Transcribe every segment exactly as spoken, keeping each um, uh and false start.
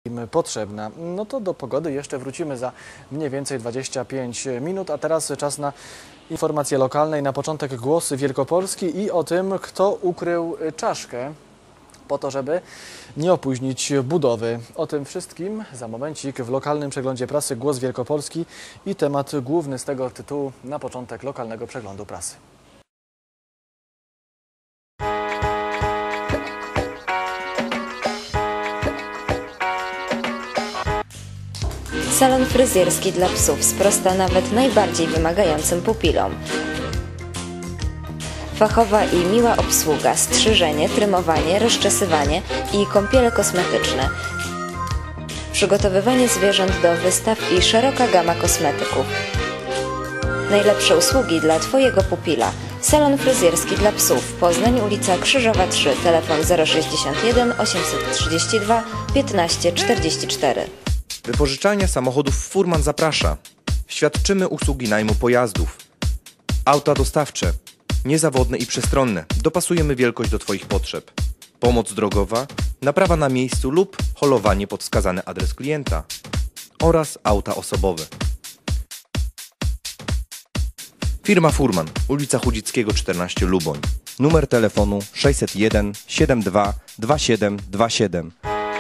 potrzebna. No to do pogody jeszcze wrócimy za mniej więcej dwadzieścia pięć minut, a teraz czas na informacje lokalne i na początek głosy Wielkopolski i o tym, kto ukrył czaszkę po to, żeby nie opóźnić budowy. O tym wszystkim za momencik w lokalnym przeglądzie prasy Głos Wielkopolski i temat główny z tego tytułu na początek lokalnego przeglądu prasy. Salon fryzjerski dla psów sprosta nawet najbardziej wymagającym pupilom. Fachowa i miła obsługa, strzyżenie, trymowanie, rozczesywanie i kąpiele kosmetyczne. Przygotowywanie zwierząt do wystaw i szeroka gama kosmetyków. Najlepsze usługi dla Twojego pupila. Salon fryzjerski dla psów. Poznań, ulica Krzyżowa trzy, telefon zero sześćdziesiąt jeden osiemset trzydzieści dwa piętnaście czterdzieści cztery. Wypożyczalnia samochodów Furman zaprasza. Świadczymy usługi najmu pojazdów. Auta dostawcze. Niezawodne i przestronne. Dopasujemy wielkość do Twoich potrzeb. Pomoc drogowa, naprawa na miejscu lub holowanie pod wskazany adres klienta. Oraz auta osobowe. Firma Furman, ulica Chudzickiego czternaście Luboń. Numer telefonu sześćset jeden siedemdziesiąt dwa dwadzieścia siedem dwadzieścia siedem.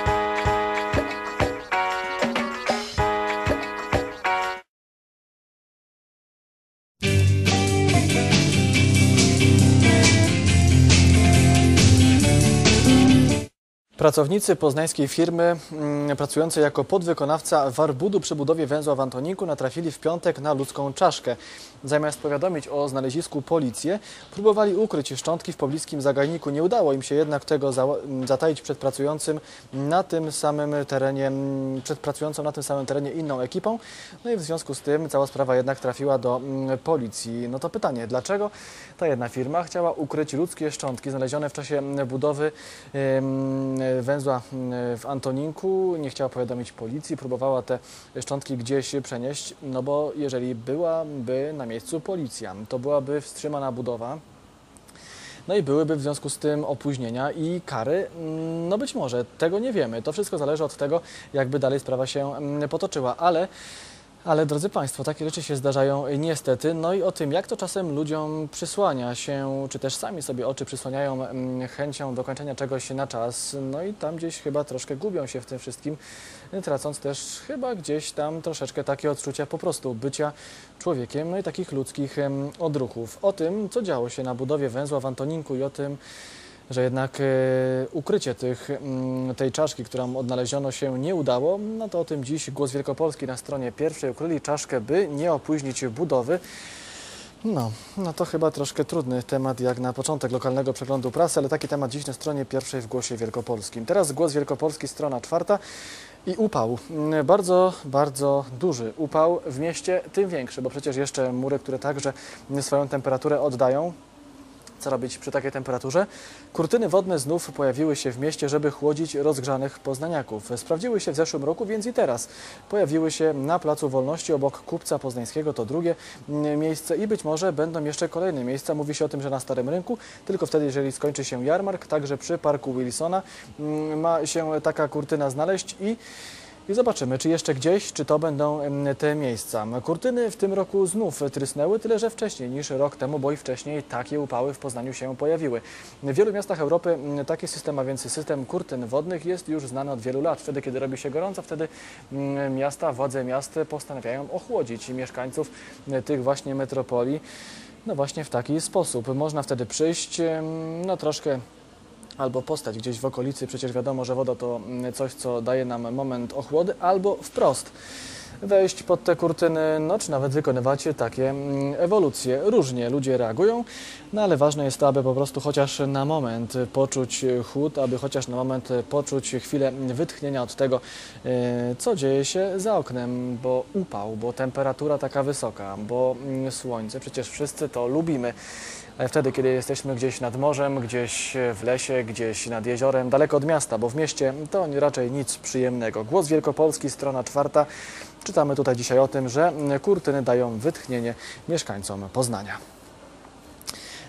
Pracownicy poznańskiej firmy mm, pracującej jako podwykonawca warbudu przy budowie węzła w Antoninku natrafili w piątek na ludzką czaszkę. Zamiast powiadomić o znalezisku policję, próbowali ukryć szczątki w pobliskim zagajniku. Nie udało im się jednak tego zataić przed pracującym na tym samym terenie, przed pracującą na tym samym terenie inną ekipą. No i w związku z tym cała sprawa jednak trafiła do mm, policji. No to pytanie, dlaczego ta jedna firma chciała ukryć ludzkie szczątki znalezione w czasie budowy yy, węzła w Antoninku, nie chciała powiadomić policji, próbowała te szczątki gdzieś przenieść, no bo jeżeli byłaby na miejscu policja, to byłaby wstrzymana budowa, no i byłyby w związku z tym opóźnienia i kary, no być może, tego nie wiemy, to wszystko zależy od tego, jakby dalej sprawa się potoczyła, ale Ale drodzy Państwo, takie rzeczy się zdarzają niestety, no i o tym, jak to czasem ludziom przysłania się, czy też sami sobie oczy przysłaniają chęcią dokończenia czegoś na czas, no i tam gdzieś chyba troszkę gubią się w tym wszystkim, tracąc też chyba gdzieś tam troszeczkę takie odczucia po prostu bycia człowiekiem, no i takich ludzkich odruchów. O tym, co działo się na budowie węzła w Antoninku i o tym, że jednak e, ukrycie tych, m, tej czaszki, którą odnaleziono, się nie udało, no to o tym dziś Głos Wielkopolski na stronie pierwszej. Ukryli czaszkę, by nie opóźnić budowy. No, no to chyba troszkę trudny temat jak na początek lokalnego przeglądu prasy, ale taki temat dziś na stronie pierwszej w Głosie Wielkopolskim. Teraz Głos Wielkopolski, strona czwarta i upał. Bardzo, bardzo duży upał w mieście, tym większy, bo przecież jeszcze mury, które także swoją temperaturę oddają. Co robić przy takiej temperaturze? Kurtyny wodne znów pojawiły się w mieście, żeby chłodzić rozgrzanych poznaniaków. Sprawdziły się w zeszłym roku, więc i teraz pojawiły się na Placu Wolności obok Kupca Poznańskiego. To drugie miejsce i być może będą jeszcze kolejne miejsca. Mówi się o tym, że na Starym Rynku, tylko wtedy, jeżeli skończy się jarmark, także przy Parku Wilsona ma się taka kurtyna znaleźć i I zobaczymy, czy jeszcze gdzieś, czy to będą te miejsca. Kurtyny w tym roku znów trysnęły, tyle że wcześniej niż rok temu, bo i wcześniej takie upały w Poznaniu się pojawiły. W wielu miastach Europy taki system, a więc system kurtyn wodnych jest już znany od wielu lat. Wtedy, kiedy robi się gorąco, wtedy miasta, władze miast postanawiają ochłodzić mieszkańców tych właśnie metropolii. No właśnie w taki sposób. Można wtedy przyjść, no troszkę albo postać gdzieś w okolicy, przecież wiadomo, że woda to coś, co daje nam moment ochłody, albo wprost wejść pod te kurtyny, no czy nawet wykonywać takie ewolucje. Różnie ludzie reagują, no ale ważne jest to, aby po prostu chociaż na moment poczuć chłód, aby chociaż na moment poczuć chwilę wytchnienia od tego, co dzieje się za oknem, bo upał, bo temperatura taka wysoka, bo słońce, przecież wszyscy to lubimy. Ale wtedy, kiedy jesteśmy gdzieś nad morzem, gdzieś w lesie, gdzieś nad jeziorem, daleko od miasta, bo w mieście to raczej nic przyjemnego. Głos Wielkopolski, strona czwarta. Czytamy tutaj dzisiaj o tym, że kurtyny dają wytchnienie mieszkańcom Poznania.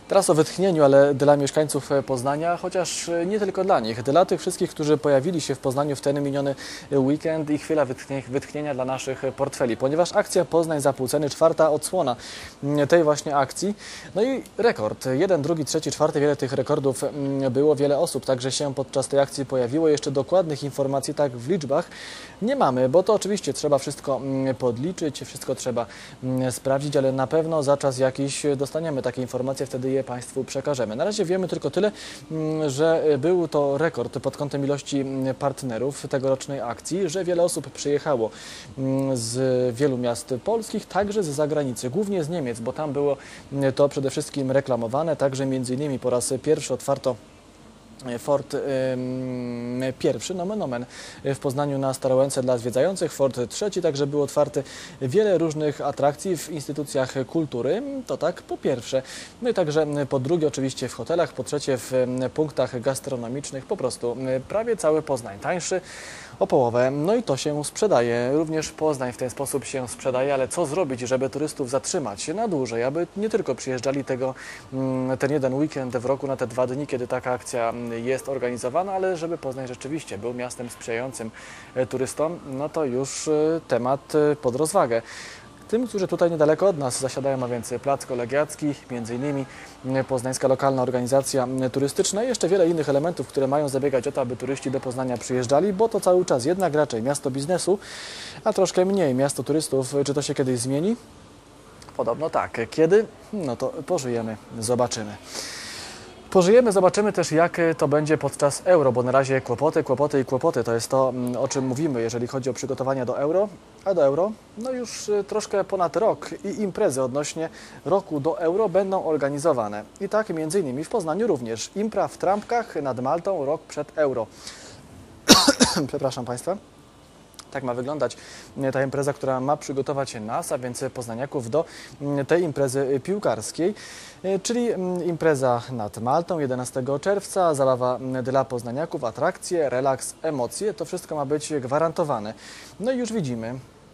Teraz o wytchnieniu, ale dla mieszkańców Poznania, chociaż nie tylko dla nich, dla tych wszystkich, którzy pojawili się w Poznaniu w ten miniony weekend i chwila wytchnienia dla naszych portfeli, ponieważ akcja Poznań za pół ceny, czwarta odsłona tej właśnie akcji. No i rekord, jeden, drugi, trzeci, czwarty, wiele tych rekordów było, wiele osób także się podczas tej akcji pojawiło. Jeszcze dokładnych informacji tak w liczbach nie mamy, bo to oczywiście trzeba wszystko podliczyć, wszystko trzeba sprawdzić, ale na pewno za czas jakiś dostaniemy takie informacje, wtedy je Państwu przekażemy. Na razie wiemy tylko tyle, że był to rekord pod kątem ilości partnerów tegorocznej akcji, że wiele osób przyjechało z wielu miast polskich, także z zagranicy, głównie z Niemiec, bo tam było to przede wszystkim reklamowane, także między innymi po raz pierwszy otwarto Fort y, pierwszy, nomen omen, w Poznaniu na Starołęce dla zwiedzających, Fort trzeci także był otwarty, wiele różnych atrakcji w instytucjach kultury, to tak po pierwsze, no i także po drugie oczywiście w hotelach, po trzecie w punktach gastronomicznych, po prostu prawie cały Poznań tańszy o połowę, no i to się sprzedaje, również Poznań w ten sposób się sprzedaje, ale co zrobić, żeby turystów zatrzymać na dłużej, aby nie tylko przyjeżdżali tego, ten jeden weekend w roku na te dwa dni, kiedy taka akcja jest organizowana, ale żeby Poznań rzeczywiście był miastem sprzyjającym turystom, no to już temat pod rozwagę. Tym, którzy tutaj niedaleko od nas zasiadają, a więc Plac Kolegiacki, między innymi Poznańska Lokalna Organizacja Turystyczna i jeszcze wiele innych elementów, które mają zabiegać o to, aby turyści do Poznania przyjeżdżali, bo to cały czas jednak raczej miasto biznesu, a troszkę mniej miasto turystów. Czy to się kiedyś zmieni? Podobno tak. Kiedy? No to pożyjemy, zobaczymy. Pożyjemy, zobaczymy też, jak to będzie podczas euro, bo na razie kłopoty, kłopoty i kłopoty to jest to, o czym mówimy, jeżeli chodzi o przygotowania do euro, a do euro no już troszkę ponad rok i imprezy odnośnie roku do euro będą organizowane. I tak między innymi w Poznaniu również. Impra w trampkach nad Maltą rok przed euro. Przepraszam Państwa. Tak ma wyglądać ta impreza, która ma przygotować nas, a więc poznaniaków, do tej imprezy piłkarskiej, czyli impreza nad Maltą jedenastego czerwca, zabawa dla poznaniaków, atrakcje, relaks, emocje, to wszystko ma być gwarantowane. No i już widzimy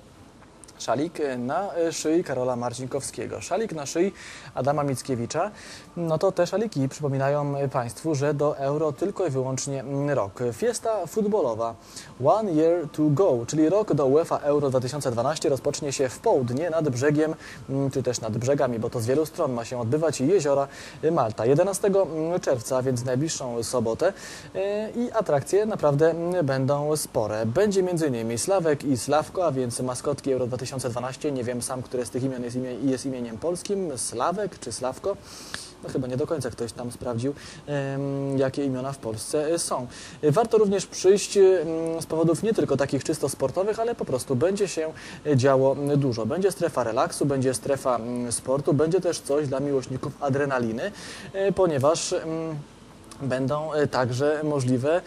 szalik na szyi Karola Marcinkowskiego, szalik na szyi Adama Mickiewicza, no to te szaliki przypominają Państwu, że do euro tylko i wyłącznie rok. Fiesta futbolowa One Year to Go, czyli rok do UEFA Euro dwa tysiące dwanaście rozpocznie się w południe nad brzegiem, czy też nad brzegami, bo to z wielu stron ma się odbywać, jeziora Malta. jedenastego czerwca, więc najbliższą sobotę i atrakcje naprawdę będą spore. Będzie między innymi Sławek i Sławko, a więc maskotki Euro dwa tysiące dwanaście, nie wiem sam, które z tych imion jest, imię, jest imieniem polskim, Sławek czy Sławko. No chyba nie do końca ktoś tam sprawdził, um, jakie imiona w Polsce są. Warto również przyjść um, z powodów nie tylko takich czysto sportowych, ale po prostu będzie się działo dużo. Będzie strefa relaksu, będzie strefa um, sportu, będzie też coś dla miłośników adrenaliny, um, ponieważ um, będą także możliwe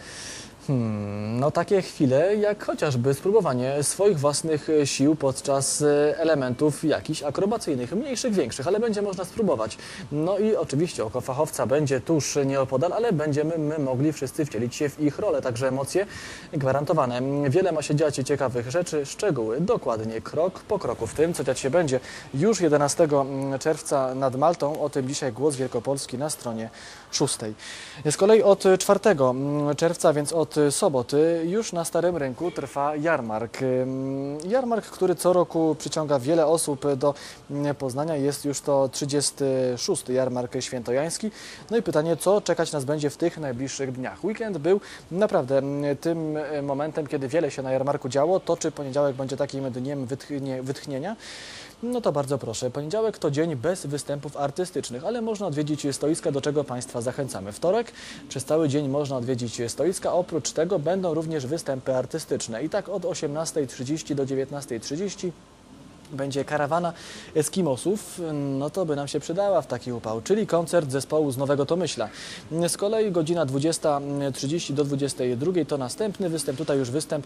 Hmm, no takie chwile, jak chociażby spróbowanie swoich własnych sił podczas elementów jakichś akrobacyjnych, mniejszych, większych, ale będzie można spróbować. No i oczywiście oko fachowca będzie tuż nieopodal, ale będziemy my mogli wszyscy wcielić się w ich rolę, także emocje gwarantowane. Wiele ma się dziać ciekawych rzeczy, szczegóły dokładnie krok po kroku w tym, co dziać się będzie już jedenastego czerwca nad Maltą. O tym dzisiaj Głos Wielkopolski na stronie szóstej. Z kolei od czwartego czerwca, więc od soboty, już na Starym Rynku trwa jarmark. Jarmark, który co roku przyciąga wiele osób do Poznania. Jest już to trzydziesty szósty jarmark świętojański. No i pytanie, co czekać nas będzie w tych najbliższych dniach. Weekend był naprawdę tym momentem, kiedy wiele się na jarmarku działo. To, czy poniedziałek będzie takim dniem wytchnie, wytchnienia? No to bardzo proszę. Poniedziałek to dzień bez występów artystycznych, ale można odwiedzić stoiska, do czego Państwa zachęcamy. Wtorek przez cały dzień można odwiedzić stoiska. Oprócz tego będą również występy artystyczne. I tak od osiemnastej trzydzieści do dziewiętnastej trzydzieści będzie karawana Eskimosów, no to by nam się przydała w taki upał, czyli koncert zespołu z Nowego Tomyśla. Z kolei godzina dwudziesta trzydzieści do dwudziestej drugiej to następny występ, tutaj już występ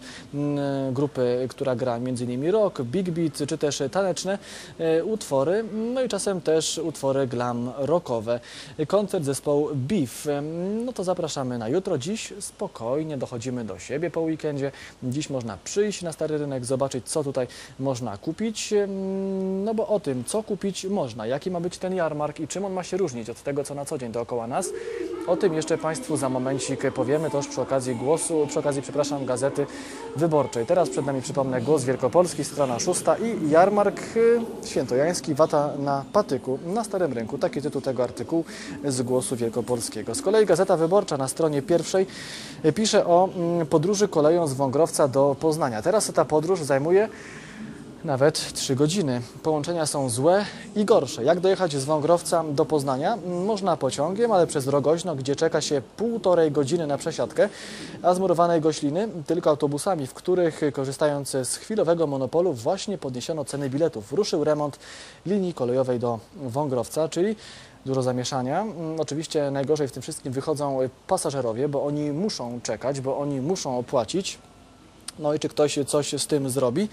grupy, która gra między innymi rock, big beat, czy też taneczne utwory, no i czasem też utwory glam rockowe. Koncert zespołu Beef, no to zapraszamy na jutro. Dziś spokojnie dochodzimy do siebie po weekendzie. Dziś można przyjść na Stary Rynek, zobaczyć, co tutaj można kupić. no bo o tym, co kupić można, jaki ma być ten jarmark i czym on ma się różnić od tego, co na co dzień dookoła nas. O tym jeszcze Państwu za momencik powiemy, to już przy okazji głosu, przy okazji, przepraszam, Gazety Wyborczej. Teraz przed nami, przypomnę, Głos Wielkopolski, strona szósta i jarmark świętojański, wata na patyku na Starym Rynku. Taki tytuł tego artykułu z Głosu Wielkopolskiego. Z kolei Gazeta Wyborcza na stronie pierwszej pisze o podróży koleją z Wągrowca do Poznania. Teraz ta podróż zajmuje nawet trzy godziny. Połączenia są złe i gorsze. Jak dojechać z Wągrowca do Poznania? Można pociągiem, ale przez Rogoźno, gdzie czeka się półtorej godziny na przesiadkę, a z murowanej Gośliny tylko autobusami, w których, korzystając z chwilowego monopolu, właśnie podniesiono ceny biletów. Ruszył remont linii kolejowej do Wągrowca, czyli dużo zamieszania. Oczywiście najgorzej w tym wszystkim wychodzą pasażerowie, bo oni muszą czekać, bo oni muszą opłacić. No i czy ktoś coś z tym zrobi?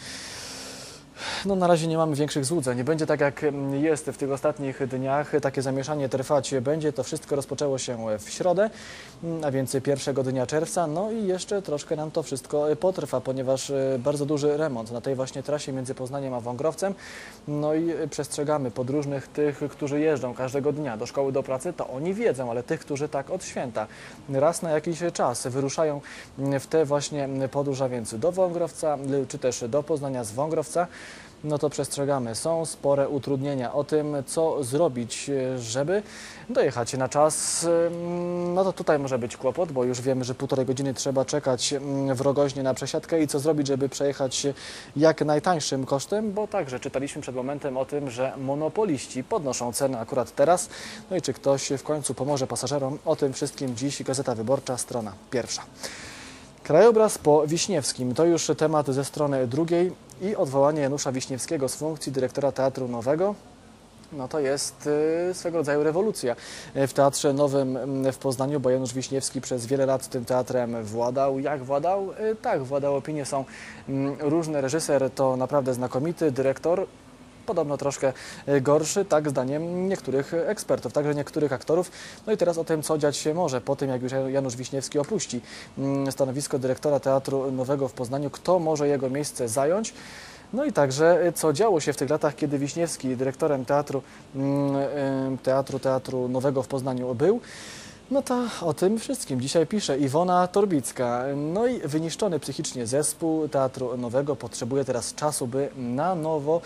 No na razie nie mamy większych złudzeń. Nie będzie tak, jak jest w tych ostatnich dniach. Takie zamieszanie trwać będzie. To wszystko rozpoczęło się w środę, a więc pierwszego dnia czerwca. No i jeszcze troszkę nam to wszystko potrwa, ponieważ bardzo duży remont na tej właśnie trasie między Poznaniem a Wągrowcem. No i przestrzegamy podróżnych, tych, którzy jeżdżą każdego dnia do szkoły, do pracy, to oni wiedzą, ale tych, którzy tak od święta raz na jakiś czas wyruszają w tę właśnie podróż, a więc do Wągrowca, czy też do Poznania z Wągrowca, no to przestrzegamy. Są spore utrudnienia o tym, co zrobić, żeby dojechać na czas. No to tutaj może być kłopot, bo już wiemy, że półtorej godziny trzeba czekać w Rogoźnie na przesiadkę i co zrobić, żeby przejechać jak najtańszym kosztem, bo także czytaliśmy przed momentem o tym, że monopoliści podnoszą ceny akurat teraz. No i czy ktoś w końcu pomoże pasażerom? O tym wszystkim dziś Gazeta Wyborcza, strona pierwsza. Krajobraz po Wiśniewskim to już temat ze strony drugiej i odwołanie Janusza Wiśniewskiego z funkcji dyrektora Teatru Nowego. No to jest y, swego rodzaju rewolucja w Teatrze Nowym w Poznaniu, bo Janusz Wiśniewski przez wiele lat tym teatrem władał. Jak władał? Y, tak, władał. Opinie są y, różne. Reżyser to naprawdę znakomity, dyrektor podobno troszkę gorszy, tak zdaniem niektórych ekspertów, także niektórych aktorów. No i teraz o tym, co dziać się może po tym, jak już Janusz Wiśniewski opuści stanowisko dyrektora Teatru Nowego w Poznaniu, kto może jego miejsce zająć. No i także, co działo się w tych latach, kiedy Wiśniewski dyrektorem Teatru, teatru, teatru Nowego w Poznaniu był. No to o tym wszystkim dzisiaj pisze Iwona Torbicka. No i wyniszczony psychicznie zespół Teatru Nowego potrzebuje teraz czasu, by na nowo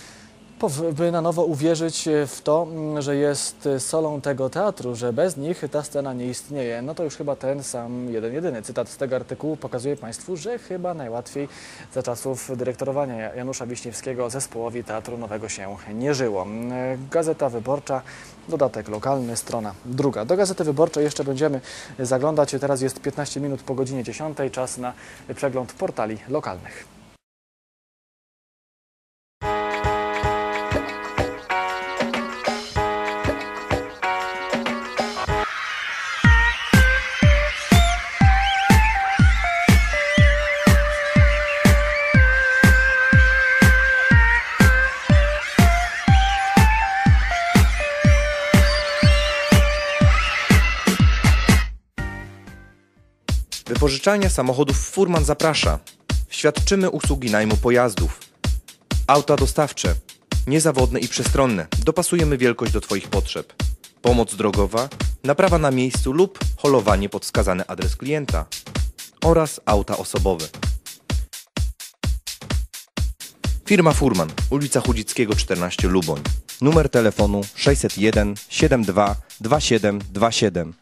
by na nowo uwierzyć w to, że jest solą tego teatru, że bez nich ta scena nie istnieje. No to już chyba ten sam jeden jedyny cytat z tego artykułu pokazuje Państwu, że chyba najłatwiej za czasów dyrektorowania Janusza Wiśniewskiego zespołowi Teatru Nowego się nie żyło. Gazeta Wyborcza, dodatek lokalny, strona druga. Do Gazety Wyborczej jeszcze będziemy zaglądać. Teraz jest piętnaście minut po godzinie dziesiątej. Czas na przegląd portali lokalnych. Wypożyczalnia samochodów Furman zaprasza. Świadczymy usługi najmu pojazdów. Auta dostawcze. Niezawodne i przestronne. Dopasujemy wielkość do Twoich potrzeb. Pomoc drogowa, naprawa na miejscu lub holowanie pod wskazany adres klienta. Oraz auta osobowe. Firma Furman, ulica Chudzickiego czternaście Luboń. Numer telefonu sześćset jeden siedemdziesiąt dwa dwadzieścia siedem dwadzieścia siedem.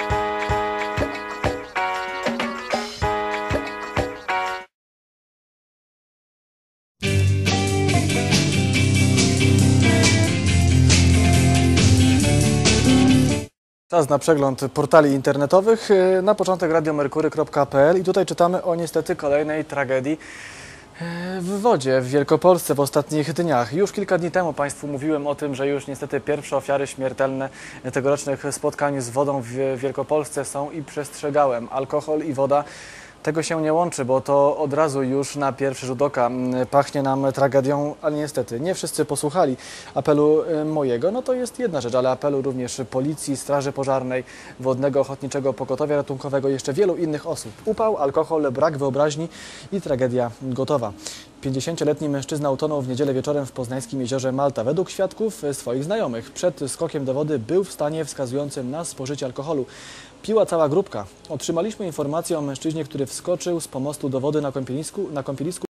Czas na przegląd portali internetowych. Na początek radio merkury kropka p l i tutaj czytamy o niestety kolejnej tragedii w wodzie w Wielkopolsce w ostatnich dniach. Już kilka dni temu Państwu mówiłem o tym, że już niestety pierwsze ofiary śmiertelne tegorocznych spotkań z wodą w Wielkopolsce są i przestrzegałem. Alkohol i woda. Tego się nie łączy, bo to od razu już na pierwszy rzut oka pachnie nam tragedią, ale niestety nie wszyscy posłuchali apelu mojego. No to jest jedna rzecz, ale apelu również Policji, Straży Pożarnej, Wodnego Ochotniczego Pogotowia Ratunkowego i jeszcze wielu innych osób. Upał, alkohol, brak wyobraźni i tragedia gotowa. pięćdziesięcioletni mężczyzna utonął w niedzielę wieczorem w poznańskim jeziorze Malta. Według świadków swoich znajomych przed skokiem do wody był w stanie wskazującym na spożycie alkoholu. Piła cała grupka. Otrzymaliśmy informację o mężczyźnie, który wskoczył z pomostu do wody na kąpielisku, na kąpielisku